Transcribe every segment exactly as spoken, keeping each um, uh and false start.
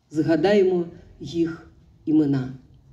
Згадаємо їх імена.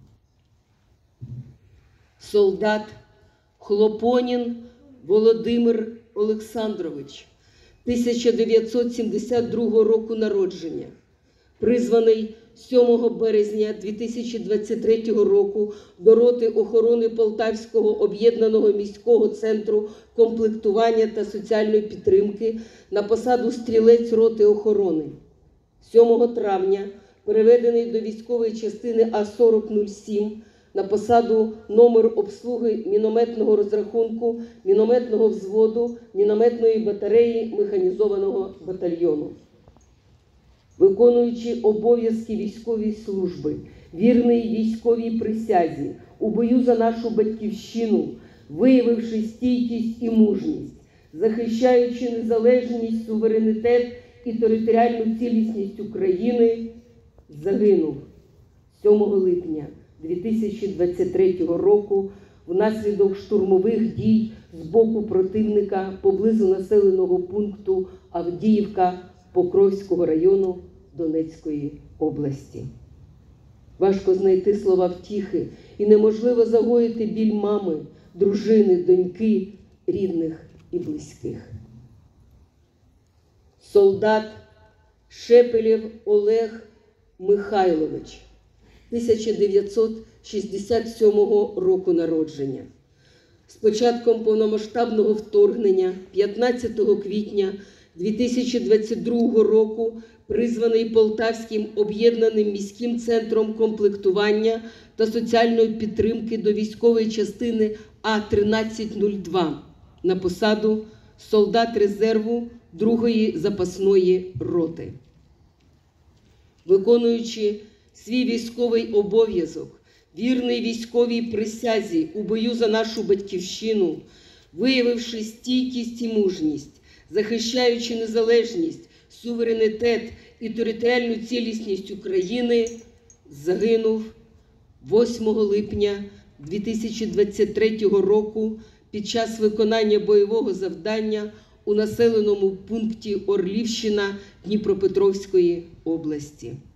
Солдат Хлопонін Володимир Олександрович, тисяча дев'ятсот сімдесят другого року народження, призваний сьомого березня дві тисячі двадцять третього року до роти охорони Полтавського об'єднаного міського центру комплектування та соціальної підтримки на посаду стрілець роти охорони. сьомого травня переведений до військової частини А сорок нуль сім на посаду номер обслуги мінометного розрахунку, мінометного взводу, мінометної батареї механізованого батальйону. Виконуючи обов'язки військової служби, вірний військовій присязі, у бою за нашу батьківщину, виявивши стійкість і мужність, захищаючи незалежність, суверенітет і територіальну цілісність України, загинув сьомого липня дві тисячі двадцять третього року внаслідок штурмових дій з боку противника поблизу населеного пункту Авдіївка Покровського району Донецької області. Важко знайти слова втіхи і неможливо загоїти біль мами, дружини, доньки, рідних і близьких. Солдат Шепелєв Олег Михайлович, тисяча дев'ятсот шістдесят сьомого року народження. З початком повномасштабного вторгнення п'ятнадцятого квітня дві тисячі двадцять другого року призваний Полтавським об'єднаним міським центром комплектування та соціальної підтримки до військової частини А тринадцять нуль два на посаду солдат резерву другої запасної роти. Виконуючи свій військовий обов'язок, вірний військовій присязі у бою за нашу батьківщину, виявивши стійкість і мужність, захищаючи незалежність, суверенітет і територіальну цілісність України, загинув восьмого липня дві тисячі двадцять третього року під час виконання бойового завдання у населеному пункті Орлівщина Дніпропетровської області.